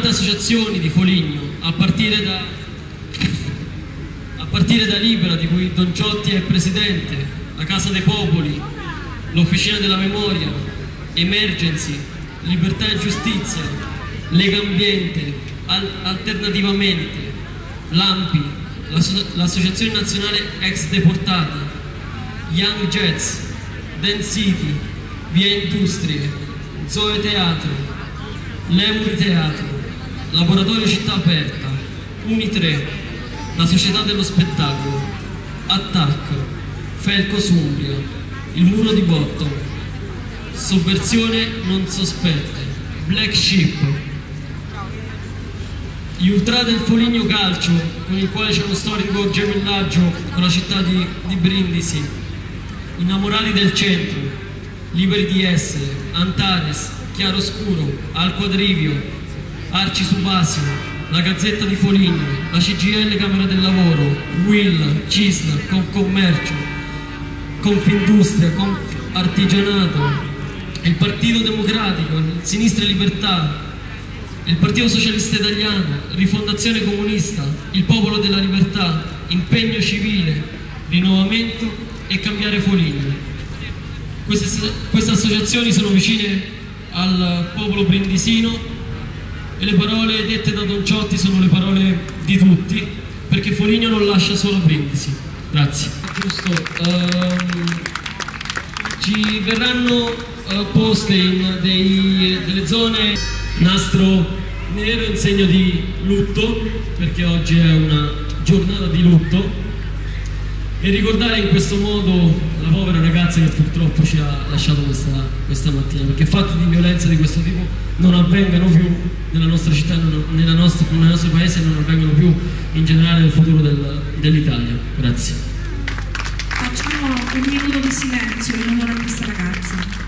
tante associazioni di Foligno, a partire da Libera, di cui Don Ciotti è presidente, la Casa dei Popoli, l'Officina della Memoria, Emergency, Libertà e Giustizia, Lega Ambiente, Alternativamente, l'AMPI, l'Associazione Nazionale Ex Deportati, Young Jets, Dance City, Via Industrie, Zoe Teatro, Lemuri Teatro, Laboratorio Città Aperta, Uni3, la Società dello Spettacolo, Attacco, Felcos Umbria, Il Muro di Botto, Sovversione Non Sospette, Black Sheep, gli Ultra del Foligno Calcio, con il quale c'è uno storico gemellaggio con la città di Brindisi, Innamorati del Centro, Liberi di Essere, Antares, Chiaroscuro, Al Quadrivio, Arci Subasio, la Gazzetta di Foligno, la CGIL Camera del Lavoro, Will, CISL, Confcommercio, Confindustria, Artigianato, il Partito Democratico, Sinistra e Libertà, il Partito Socialista Italiano, Rifondazione Comunista, il Popolo della Libertà, Impegno Civile, Rinnovamento e Cambiare Foligno. Queste associazioni sono vicine al popolo brindisino e le parole dette da Don Ciotti sono le parole di tutti, perché Foligno non lascia solo Brindisi. Grazie. Giusto. Ci verranno poste in delle zone nastro nero in segno di lutto, perché oggi è una giornata di lutto, e ricordare in questo modo la povera ragazza che purtroppo ci ha lasciato questa mattina, perché fatti di violenza di questo tipo non avvengano più nella nostra città, nel nostro paese, e non avvengono più in generale nel futuro dell'Italia. Grazie. Facciamo un minuto di silenzio in onore a questa ragazza.